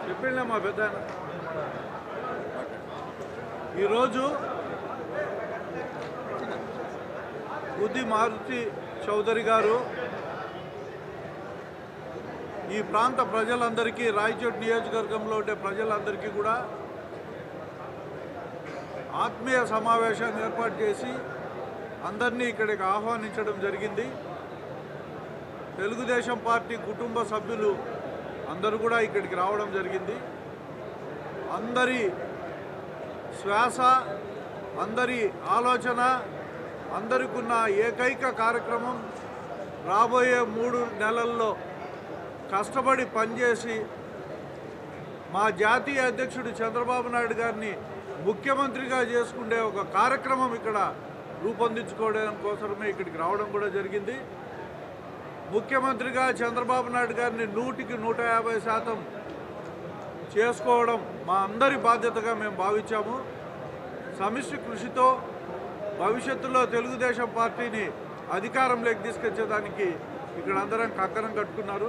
చెప్పిండే మా పెద్ద ఈరోజు బుద్ధి మారుతి చౌదరి గారు ఈ ప్రాంత ప్రజలందరికీ రాయచోటి నియోజకవర్గంలో ఉండే ప్రజలందరికీ కూడా ఆత్మీయ సమావేశాన్ని ఏర్పాటు చేసి అందరినీ ఇక్కడికి ఆహ్వానించడం జరిగింది. తెలుగుదేశం పార్టీ కుటుంబ సభ్యులు అందరూ కూడా ఇక్కడికి రావడం జరిగింది. అందరి శ్వాస, అందరి ఆలోచన, అందరికున్న ఏకైక కార్యక్రమం రాబోయే 3 నెలల్లో కష్టపడి పనిచేసి మా జాతీయ అధ్యక్షుడు చంద్రబాబు నాయుడు గారిని ముఖ్యమంత్రిగా చేసుకునే ఒక కార్యక్రమం ఇక్కడ రూపొందించుకోవడం కోసమే ఇక్కడికి రావడం కూడా జరిగింది. ముఖ్యమంత్రిగా చంద్రబాబు నాయుడు గారిని 100కి 150% చేసుకోవడం మా అందరి బాధ్యతగా మేము భావించాము. సమిష్టి కృషితో భవిష్యత్తులో తెలుగుదేశం పార్టీని అధికారంలోకి తీసుకొచ్చేదానికి ఇక్కడ అందరం కంకణం కట్టుకున్నారు.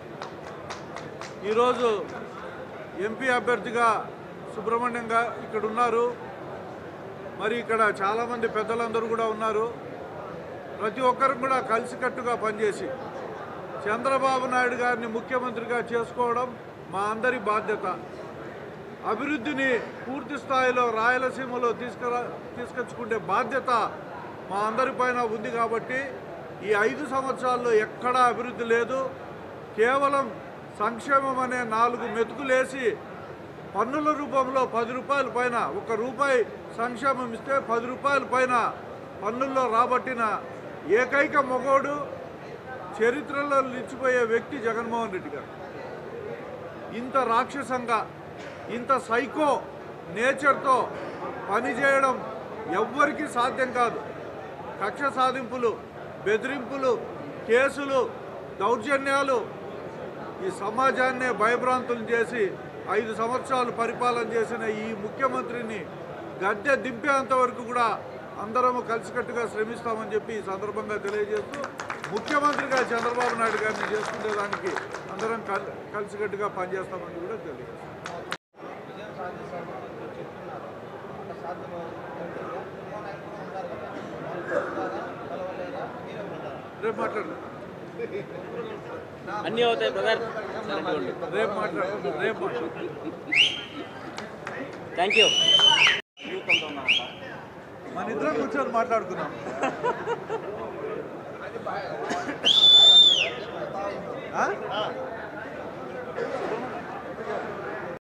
ఈరోజు ఎంపీ అభ్యర్థిగా సుబ్రహ్మణ్యంగా ఇక్కడ ఉన్నారు. మరి ఇక్కడ చాలామంది పెద్దలందరూ కూడా ఉన్నారు. ప్రతి ఒక్కరు కూడా కలిసికట్టుగా పనిచేసి చంద్రబాబు నాయుడు గారిని ముఖ్యమంత్రిగా చేసుకోవడం మా అందరి బాధ్యత. అభివృద్ధిని పూర్తి స్థాయిలో రాయలసీమలో తీసుకొచ్చుకునే బాధ్యత మా అందరిపైన ఉంది. కాబట్టి ఈ 5 సంవత్సరాల్లో ఎక్కడా అభివృద్ధి లేదు. కేవలం సంక్షేమం అనే 4 మెతుకులేసి పన్నుల రూపంలో 10 రూపాయల పైన, 1 రూపాయి సంక్షేమం ఇస్తే 10 రూపాయల పైన పన్నుల్లో రాబట్టిన ఏకైక మొగోడు, చరిత్రలో నిలిచిపోయే వ్యక్తి జగన్మోహన్ రెడ్డి గారు. ఇంత రాక్షసంగా, ఇంత సైకో నేచర్తో పనిచేయడం ఎవ్వరికీ సాధ్యం కాదు. కక్ష సాధింపులు, బెదిరింపులు, కేసులు, దౌర్జన్యాలు ఈ సమాజాన్నే భయభ్రాంతులు చేసి 5 సంవత్సరాలు పరిపాలన చేసిన ఈ ముఖ్యమంత్రిని గద్దె దింపేంత వరకు కూడా అందరము కలిసికట్టుగా శ్రమిస్తామని చెప్పి ఈ సందర్భంగా తెలియజేస్తూ, ముఖ్యమంత్రిగా చంద్రబాబు నాయుడు గారిని చేసుకునేదానికి అందరం కలిసికట్టుగా పనిచేస్తామని కూడా తెలియజేస్తాం. రేపు మాట్లాడు, అన్నీ అవుతాయి బ్రదర్. రేపు మాట్లాడు. Thank you. మన ఇద్దరం కూర్చొని మాట్లాడుకున్నాం.